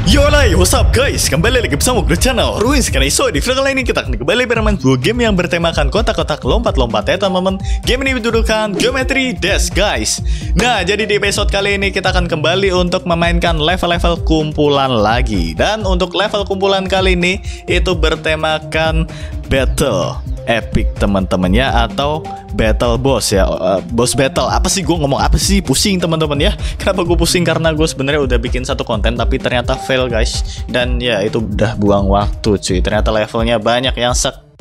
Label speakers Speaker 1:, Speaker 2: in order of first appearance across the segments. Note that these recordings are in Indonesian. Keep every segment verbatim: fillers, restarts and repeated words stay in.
Speaker 1: Yolai, what's up guys? Kembali lagi bersama gue channel Ruins. Karena iso di video kali ini kita akan kembali bermain sebuah game yang bertemakan kotak-kotak lompat-lompat ya teman-teman. Game ini berjudulkan Geometry Dash guys. Nah, jadi di episode kali ini kita akan kembali untuk memainkan level-level kumpulan lagi. Dan untuk level kumpulan kali ini itu bertemakan battle epic teman-teman ya, atau battle boss ya, uh, boss battle. Apa sih gue ngomong apa sih? Pusing teman-teman ya. Kenapa gue pusing? Karena gue sebenarnya udah bikin satu konten tapi ternyata fail guys. Dan ya itu udah buang waktu cuy. Ternyata levelnya banyak yang scam.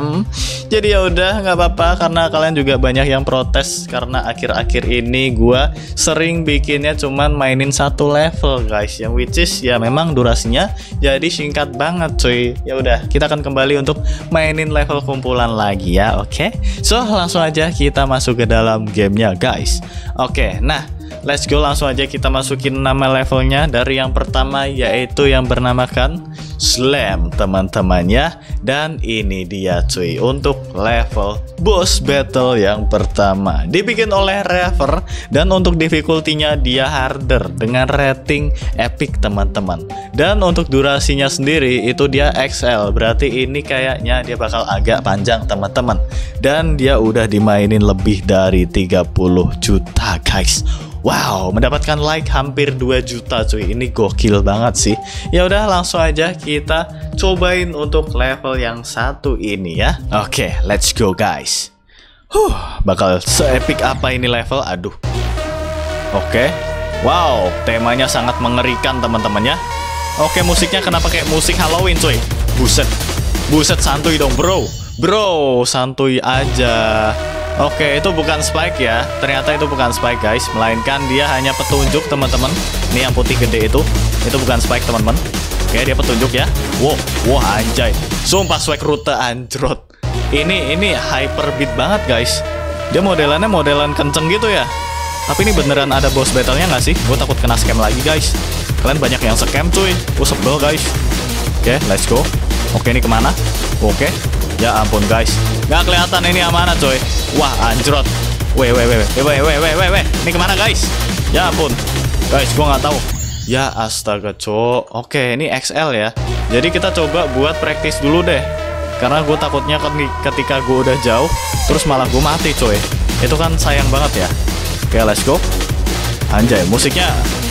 Speaker 1: Jadi ya udah nggak apa-apa, karena kalian juga banyak yang protes karena akhir-akhir ini gue sering bikinnya cuman mainin satu level guys, yang which is ya memang durasinya jadi singkat banget cuy. Ya udah, kita akan kembali untuk mainin level kumpulan lagi ya. Oke, okay? So langsung aja kita masuk ke dalam gamenya guys. Oke, okay, nah let's go, langsung aja kita masukin nama levelnya. Dari yang pertama yaitu yang bernamakan Slam teman-teman ya. Dan ini dia cuy, untuk level boss battle yang pertama dibikin oleh Rever. Dan untuk difficulty-nya dia harder dengan rating epic teman-teman. Dan untuk durasinya sendiri itu dia X L, berarti ini kayaknya dia bakal agak panjang teman-teman. Dan dia udah dimainin lebih dari tiga puluh juta guys. Wow, mendapatkan like hampir dua juta cuy. Ini gokil banget sih. Ya udah, langsung aja kita cobain untuk level yang satu ini ya. Oke, okay, let's go guys. Huh, bakal se-epic apa ini level? Aduh. Oke. Okay. Wow, temanya sangat mengerikan teman-teman ya. Oke, okay, musiknya kenapa kayak musik Halloween cuy? Buset. Buset, santuy dong, bro. Bro, santuy aja. Oke, itu bukan spike ya. Ternyata itu bukan spike guys, melainkan dia hanya petunjuk teman-teman. Ini yang putih gede itu, itu bukan spike teman-teman. Oke, dia petunjuk ya. Wow, wah anjay. Sumpah swag rute anjrot. Ini ini hyper beat banget guys. Dia modelannya modelan kenceng gitu ya. Tapi ini beneran ada boss battle-nya nggak sih? Gue takut kena scam lagi guys. Kalian banyak yang scam cuy. Gue sebel guys. Oke, let's go. Oke, ini kemana? Oke. Ya ampun guys, nggak kelihatan ini amanah coy. Wah anjrot. Weh weh weh weh weh weh weh weh. Ini kemana guys? Ya ampun guys, gua nggak tahu. Ya astaga cok. Oke, ini X L ya. Jadi kita coba buat praktis dulu deh. Karena gue takutnya ketika gue udah jauh terus malah gue mati coy. Itu kan sayang banget ya. Oke, let's go. Anjay, musiknya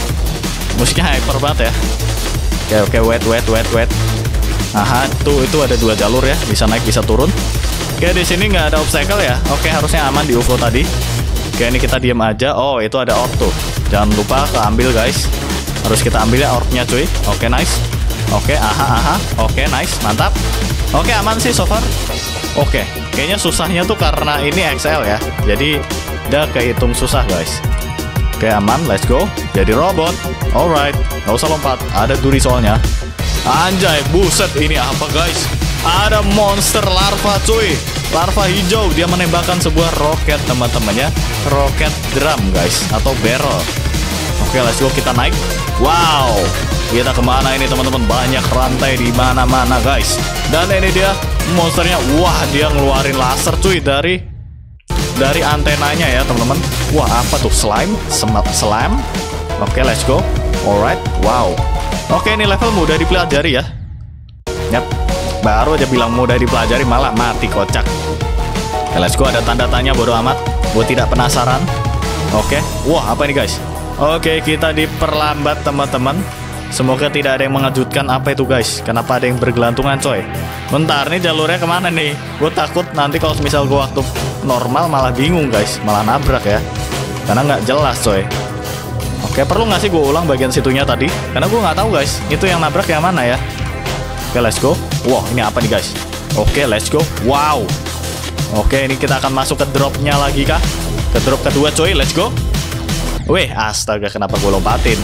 Speaker 1: musiknya hyper banget ya. Oke oke, wait wait wait wait. Aha, tuh itu ada dua jalur ya, bisa naik bisa turun. Oke, di sini nggak ada obstacle ya. Oke, harusnya aman di U F O tadi. Oke, ini kita diem aja. Oh, itu ada orb tuh. Jangan lupa keambil guys. Harus kita ambil ya orbnya cuy. Oke, nice. Oke, aha aha. Oke, nice, mantap. Oke, aman sih so far. Oke, kayaknya susahnya tuh karena ini X L ya. Jadi udah kehitung susah guys. Oke, aman, let's go. Jadi robot. Alright, nggak usah lompat. Ada duri soalnya. Anjay, buset, ini apa guys? Ada monster larva cuy. Larva hijau, dia menembakkan sebuah roket teman-teman ya. Roket drum guys, atau barrel. Oke, let's go, kita naik. Wow, kita kemana ini teman-teman? Banyak rantai di mana-mana guys. Dan ini dia monsternya. Wah, dia ngeluarin laser cuy dari dari antenanya ya teman-teman. Wah, apa tuh? Slime? Semat slime? Oke, let's go. Alright, wow. Oke, ini level mudah dipelajari ya. Yap, baru aja bilang mudah dipelajari malah mati kocak. Oke, let's go, ada tanda tanya bodo amat. Gue tidak penasaran. Oke, wah apa ini guys? Oke, kita diperlambat teman-teman. Semoga tidak ada yang mengejutkan. Apa itu guys? Kenapa ada yang bergelantungan coy? Bentar, nih jalurnya kemana nih? Gue takut nanti kalau misal gue waktu normal malah bingung guys. Malah nabrak ya. Karena nggak jelas coy. Oke, perlu nggak sih gue ulang bagian situnya tadi? Karena gue nggak tahu guys, itu yang nabrak yang mana ya. Oke, let's go. Wow, ini apa nih guys? Oke, let's go. Wow. Oke, ini kita akan masuk ke dropnya lagi kah? Ke drop kedua coy, let's go. Wih, astaga, kenapa gue lompatin?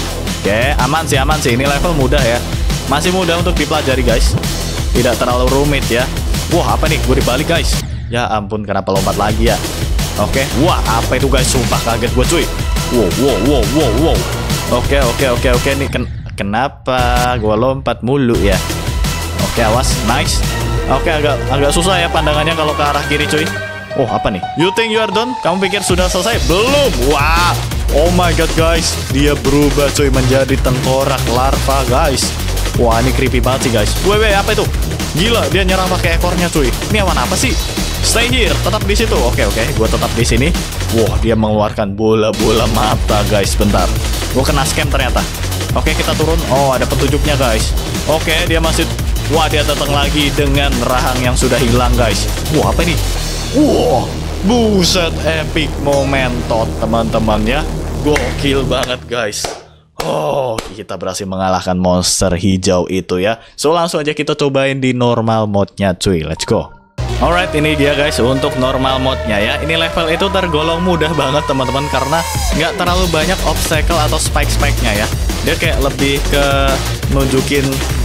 Speaker 1: Oke, aman sih, aman sih. Ini level mudah ya. Masih mudah untuk dipelajari guys. Tidak terlalu rumit ya. Wah, apa nih? Gue dibalik guys. Ya ampun, kenapa lompat lagi ya? Oke, wah apa itu guys? Sumpah kaget gue cuy. Wow, wow, wow, wow, wow. Oke, oke, oke, oke. Nih ken kenapa gue lompat mulu ya? Oke, awas, nice. Oke, agak agak susah ya pandangannya kalau ke arah kiri cuy. Oh, apa nih? You think you are done? Kamu pikir sudah selesai? Belum. Wah, Oh my god guys, dia berubah cuy menjadi tengkorak larva guys. Wah ini creepy banget sih guys. Weh weh apa itu? Gila dia nyerang pakai ekornya cuy. Ini awan apa sih? Stay here, tetap di situ. Oke oke, gue tetap di sini. Wah dia mengeluarkan bola-bola mata guys. Bentar, gue kena scam ternyata. Oke kita turun. Oh ada petunjuknya guys. Oke dia masih. Wah dia datang lagi dengan rahang yang sudah hilang guys. Wah apa ini? Wah buset, epic momentot teman-teman ya. Gokil banget guys. Oh, kita berhasil mengalahkan monster hijau itu ya. So langsung aja kita cobain di normal mode-nya cuy. Let's go. Alright, ini dia guys untuk normal mode-nya ya. Ini level itu tergolong mudah banget teman-teman karena nggak terlalu banyak obstacle atau spike-spike-nya ya. Dia kayak lebih ke nunjukin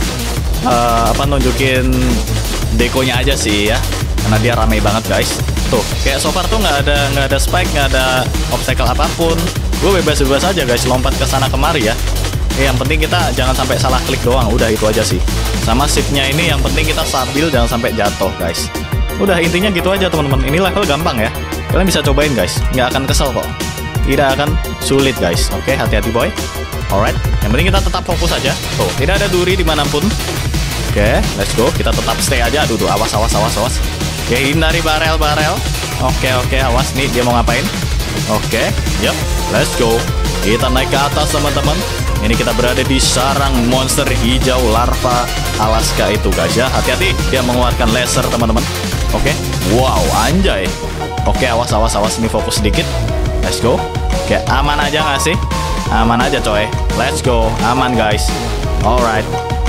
Speaker 1: uh, apa nunjukin dekonya aja sih ya. Karena dia ramai banget guys. Tuh, kayak so far tuh nggak ada nggak ada spike, nggak ada obstacle apapun. Gue bebas-bebas aja guys, lompat ke sana kemari ya. Eh, yang penting kita jangan sampai salah klik doang, udah itu aja sih. Sama shiftnya ini yang penting kita stabil, jangan sampai jatuh guys. Udah intinya gitu aja teman-teman. Ini level gampang ya. Kalian bisa cobain guys, nggak akan kesel kok. Tidak akan sulit guys. Oke, hati-hati boy. Alright, yang penting kita tetap fokus aja. Tuh, tidak ada duri dimanapun. Oke, let's go. Kita tetap stay aja. Aduh, awas, awas, awas, awas. Oke, hindari barel-barel. Oke, oke, awas nih dia mau ngapain. Oke, yep, let's go. Kita naik ke atas teman-teman. Ini kita berada di sarang monster hijau larva Alaska itu guys ya. Hati-hati, dia mengeluarkan laser teman-teman. Oke, wow, anjay. Oke, awas, awas, awas. Ini fokus sedikit. Let's go. Oke, aman aja nggak sih? Aman aja coy. Let's go, aman guys. Alright.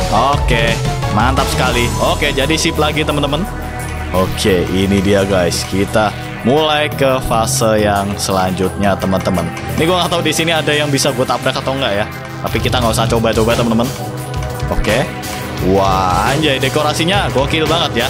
Speaker 1: Oke, mantap sekali. Oke, jadi sip lagi teman-teman. Oke, ini dia guys. Kita mulai ke fase yang selanjutnya teman-teman. Ini gue nggak tahu di sini ada yang bisa gue tabrak atau enggak ya. Tapi kita nggak usah coba-coba teman-teman. Oke. Wah, anjay dekorasinya gokil banget ya.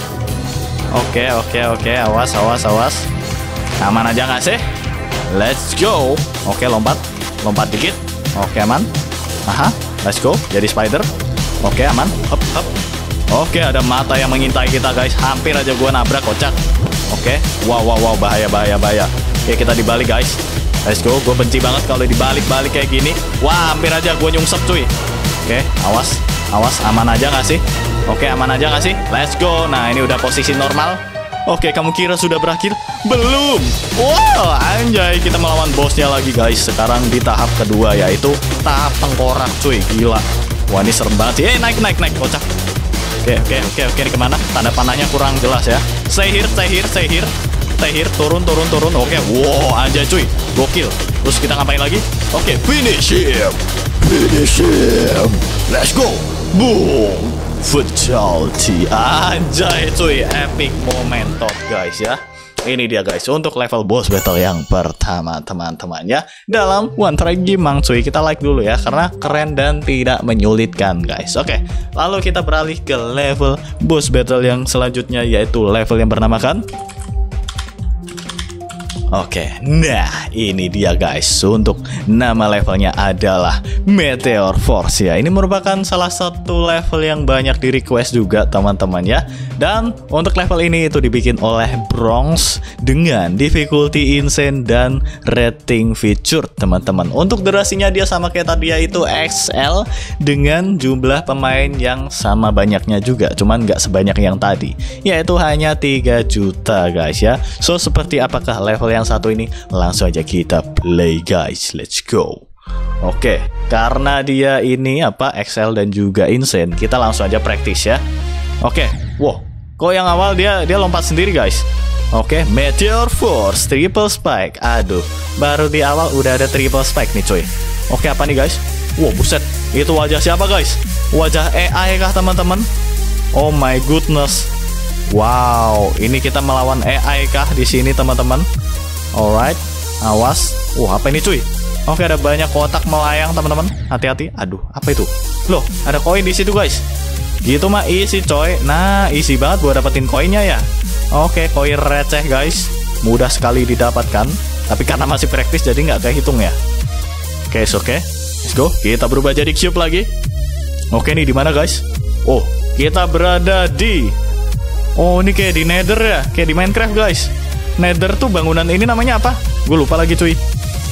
Speaker 1: Oke, oke, oke. Awas, awas, awas. Aman aja nggak sih? Let's go. Oke, lompat, lompat dikit. Oke, aman. Aha, let's go. Jadi spider. Oke, aman. Hop, hop. Oke, ada mata yang mengintai kita guys. Hampir aja gua nabrak, kocak. Oke, wow, wow, wow, bahaya, bahaya, bahaya. Oke, kita dibalik guys. Let's go. Gue benci banget kalau dibalik-balik kayak gini. Wah, hampir aja gua nyungsep cuy. Oke, awas, awas, aman aja nggak sih? Oke, aman aja nggak sih? Let's go. Nah, ini udah posisi normal. Oke, kamu kira sudah berakhir? Belum. Wow, anjay, kita melawan bosnya lagi guys. Sekarang di tahap kedua yaitu tahap tengkorak cuy. Gila. Wah, ini serem banget sih. Eh, naik, naik, naik, kocak. Oke, oke, oke, oke, ini kemana? Tanda panahnya kurang jelas ya. Stay here, stay here, stay here. Stay here, turun, turun, turun. Oke, wow, anjay cuy. Gokil. Terus kita ngapain lagi? Oke, finish him. Finish him. Let's go. Boom. Fatality. Anjay cuy, epic momentot guys ya. Ini dia guys untuk level boss battle yang pertama teman-teman ya. Dalam one try game mang cuy. Kita like dulu ya karena keren dan tidak menyulitkan guys. Oke, lalu kita beralih ke level boss battle yang selanjutnya yaitu level yang bernamakan Oke, nah ini dia guys. Untuk nama levelnya adalah Meteor Force ya. Ini merupakan salah satu level yang banyak di request juga teman-teman ya. Dan untuk level ini itu dibikin oleh Bronx dengan difficulty insane dan rating feature teman-teman. Untuk durasinya dia sama kayak tadi yaitu X L dengan jumlah pemain yang sama banyaknya juga. Cuman nggak sebanyak yang tadi, yaitu hanya tiga juta guys ya. So seperti apakah level yang satu ini? Langsung aja kita play guys. Let's go. Oke, karena dia ini apa X L dan juga insane, kita langsung aja praktis ya. Oke, wow, kok yang awal dia dia lompat sendiri guys. Oke, Meteor Force triple spike. Aduh, baru di awal udah ada triple spike nih coy. Oke, apa nih guys? Wow, buset, itu wajah siapa guys? Wajah A I kah teman-teman? Oh my goodness. Wow, ini kita melawan A I kah di sini teman-teman? Alright, awas. Wah, apa ini cuy? Oke, ada banyak kotak melayang teman-teman. Hati-hati. Aduh, apa itu? Loh, ada koin di situ guys. Gitu mah isi coy. Nah, isi banget gua dapetin koinnya ya. Oke, koin receh guys. Mudah sekali didapatkan. Tapi karena masih praktis jadi nggak kehitung ya. Oke, oke. Okay. Let's go. Kita berubah jadi cube lagi. Oke, nih di mana guys? Oh, kita berada di Oh, ini kayak di Nether ya. Kayak di Minecraft guys. Nether tuh bangunan ini namanya apa? Gue lupa lagi cuy.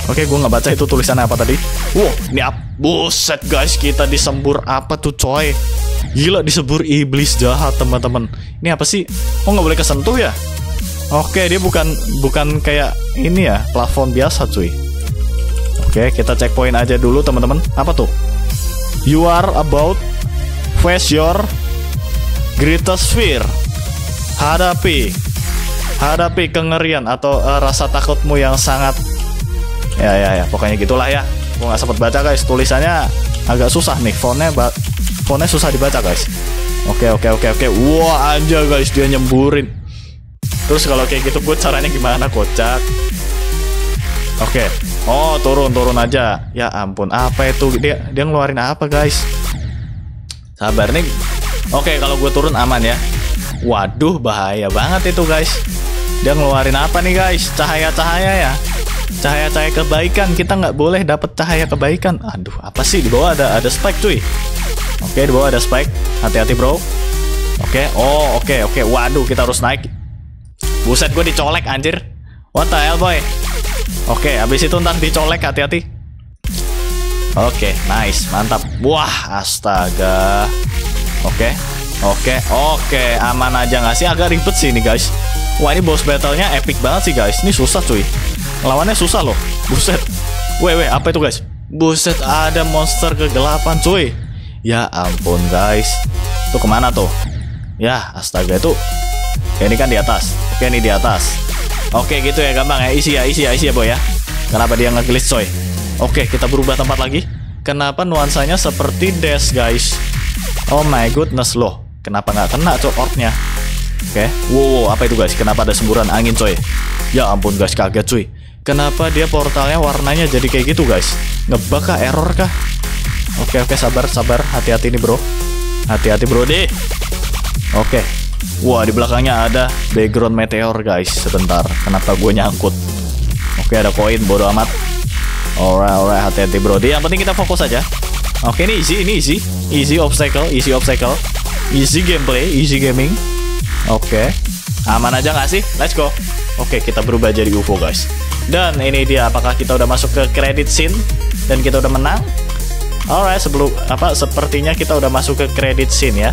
Speaker 1: Oke, gue nggak baca itu tulisannya apa tadi. Wow, ini apa? Buset guys, kita disembur apa tuh coy? Gila, disembur iblis jahat teman-teman. Ini apa sih? Oh, nggak boleh kesentuh ya? Oke, dia bukan bukan kayak ini ya, plafon biasa cuy. Oke, kita checkpoint aja dulu teman-teman. Apa tuh? You are about face your greatest fear. Hadapi, hadapi kengerian atau uh, rasa takutmu yang sangat. Ya ya ya, pokoknya gitulah ya. Gue nggak sempet baca guys, tulisannya agak susah nih, fontnya fontnya susah dibaca guys. Oke oke oke oke. Wah aja guys, dia nyemburin. Terus kalau kayak gitu gue caranya gimana, kocak? Oke. Oh, turun turun aja. Ya ampun, apa itu? Dia dia ngeluarin apa guys? Sabar nih. Oke, kalau gue turun aman ya. Waduh, bahaya banget itu guys. Dia ngeluarin apa nih guys? Cahaya-cahaya ya. Cahaya-cahaya kebaikan. Kita nggak boleh dapet cahaya kebaikan. Aduh, apa sih? Di bawah ada ada spike cuy. Oke, di bawah ada spike. Hati-hati bro. Oke, oh oke oke. Waduh, kita harus naik. Buset, gue dicolek anjir. What the hell boy. Oke, habis itu ntar dicolek, hati-hati. Oke, nice, mantap. Wah, astaga. Oke, oke, oke. Aman aja nggak sih? Agak ribet sih ini guys. Wah, ini boss battle-nya epic banget sih guys. Ini susah cuy. Lawannya susah loh. Buset. Weh, weh, apa itu guys? Buset, ada monster kegelapan cuy. Ya ampun guys. Tuh kemana tuh? Ya, astaga itu. Oke, ini kan di atas. Oke, ini di atas. Oke, gitu ya, gampang ya. Isi ya, isi ya, isi ya boy ya. Kenapa dia nge-glitch coy? Oke, kita berubah tempat lagi. Kenapa nuansanya seperti Dash guys? Oh my goodness loh. Kenapa nggak kena coy orknya? Oke, wow, apa itu guys? Kenapa ada semburan angin coy? Ya ampun guys, kaget cuy. Kenapa dia portalnya warnanya jadi kayak gitu guys? Ngebug kah? Error kah? Oke oke, sabar sabar, hati-hati nih bro. Hati-hati bro deh. Oke. Wah, di belakangnya ada background meteor guys. Sebentar, kenapa gue nyangkut? Oke, ada koin, bodo amat. Alright alright, hati-hati bro deh. Yang penting kita fokus aja. Oke, ini easy, ini easy. Easy obstacle, easy obstacle. Easy gameplay, easy gaming. Oke, aman aja nggak sih? Let's go. Oke, kita berubah jadi U F O guys. Dan ini dia, apakah kita udah masuk ke credit scene dan kita udah menang? Alright, sebelum apa? Sepertinya kita udah masuk ke credit scene ya.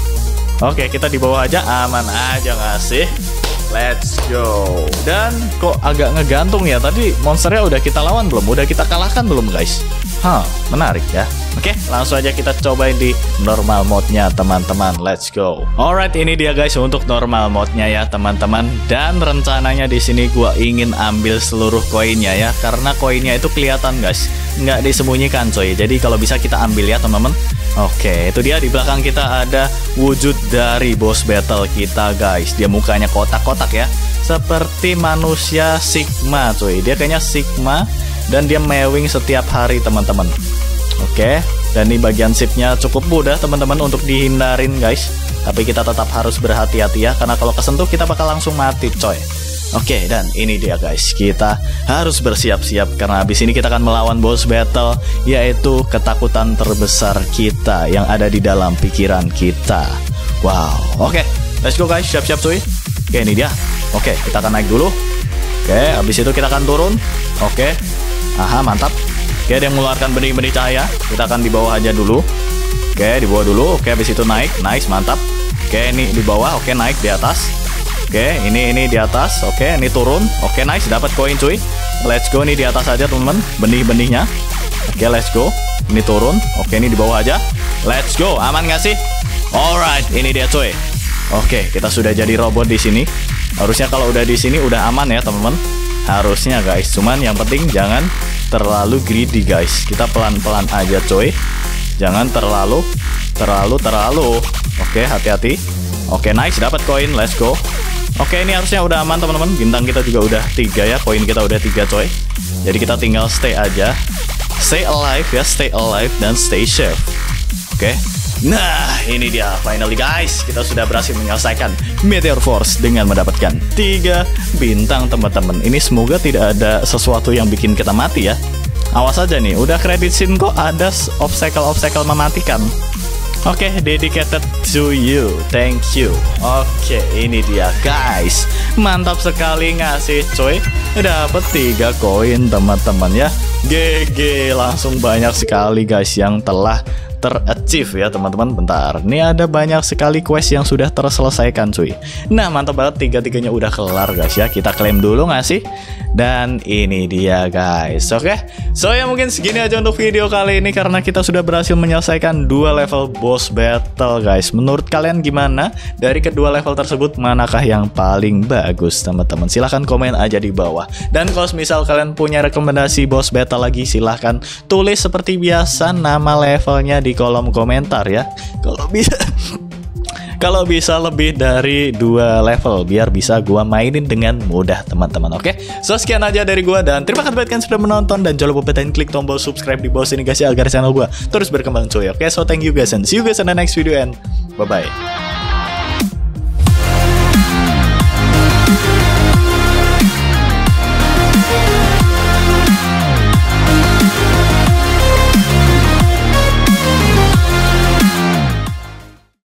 Speaker 1: Oke, kita di bawah aja, aman aja nggak sih? Let's go. Dan kok agak ngegantung ya? Tadi monsternya udah kita lawan belum? Udah kita kalahkan belum guys? Hah, menarik ya. Oke, langsung aja kita cobain di normal mode-nya teman-teman. Let's go. Alright, ini dia guys untuk normal mode-nya ya teman-teman. Dan rencananya di sini gua ingin ambil seluruh koinnya ya, karena koinnya itu kelihatan guys, nggak disembunyikan coy. Jadi kalau bisa kita ambil ya teman-teman. Oke, itu dia di belakang kita ada wujud dari boss battle kita guys. Dia mukanya kotak-kotak ya, seperti manusia Sigma coy. Dia kayaknya Sigma dan dia mewing setiap hari teman-teman. Oke, dan ini bagian shipnya cukup mudah teman-teman untuk dihindarin guys. Tapi kita tetap harus berhati-hati ya, karena kalau kesentuh kita bakal langsung mati coy. Oke, dan ini dia guys, kita harus bersiap-siap karena habis ini kita akan melawan boss battle, yaitu ketakutan terbesar kita yang ada di dalam pikiran kita. Wow, oke, let's go guys, siap-siap cuy. Oke, ini dia. Oke, kita akan naik dulu. Oke, habis itu kita akan turun. Oke, aha, mantap. Oke, dia mengeluarkan benih-benih cahaya. Kita akan di bawah aja dulu. Oke, di bawah dulu. Oke, habis itu naik, nice, mantap. Oke, ini di bawah. Oke, naik di atas. Oke, ini ini di atas. Oke, ini turun. Oke, nice, dapat koin cuy. Let's go, ini di atas aja teman-teman, benih-benihnya. Oke, let's go. Ini turun. Oke, ini di bawah aja. Let's go. Aman gak sih? Alright, ini dia cuy. Oke, kita sudah jadi robot di sini. Harusnya kalau udah di sini udah aman ya teman-teman. Harusnya guys. Cuman yang penting jangan terlalu greedy guys. Kita pelan-pelan aja cuy. Jangan terlalu terlalu terlalu. Oke, hati-hati. Oke, nice, dapat koin. Let's go. Oke, ini harusnya udah aman teman-teman. Bintang kita juga udah tiga ya, koin kita udah tiga coy. Jadi kita tinggal stay aja, stay alive ya, stay alive dan stay safe. Oke. Nah, ini dia finally guys, kita sudah berhasil menyelesaikan Meteor Force dengan mendapatkan tiga bintang teman-teman. Ini semoga tidak ada sesuatu yang bikin kita mati ya. Awas aja nih, udah credit scene kok ada obstacle-obstacle mematikan. Oke, okay, dedicated to you. Thank you. Oke, okay, ini dia guys. Mantap sekali ngasih coy. Dapat tiga koin teman-teman ya. G G, langsung banyak sekali guys yang telah ter-achieve ya teman-teman. Bentar, ini ada banyak sekali quest yang sudah terselesaikan cuy. Nah mantap banget, tiga-tiganya udah kelar guys ya. Kita klaim dulu nggak sih? Dan ini dia guys. Oke, okay? So ya mungkin segini aja untuk video kali ini, karena kita sudah berhasil menyelesaikan dua level boss battle guys. Menurut kalian gimana? Dari kedua level tersebut manakah yang paling bagus teman-teman? Silahkan komen aja di bawah. Dan kalau misal kalian punya rekomendasi boss battle lagi, silahkan tulis seperti biasa nama levelnya di kolom komentar ya. Kalau bisa kalau bisa lebih dari dua level biar bisa gua mainin dengan mudah teman-teman. Oke, so sekian aja dari gua, dan terima kasih banget kalian sudah menonton, dan jangan lupa tekan klik tombol subscribe di bawah sini guys ya, agar channel gua terus berkembang cuy. Oke, so thank you guys and see you guys in the next video and bye bye.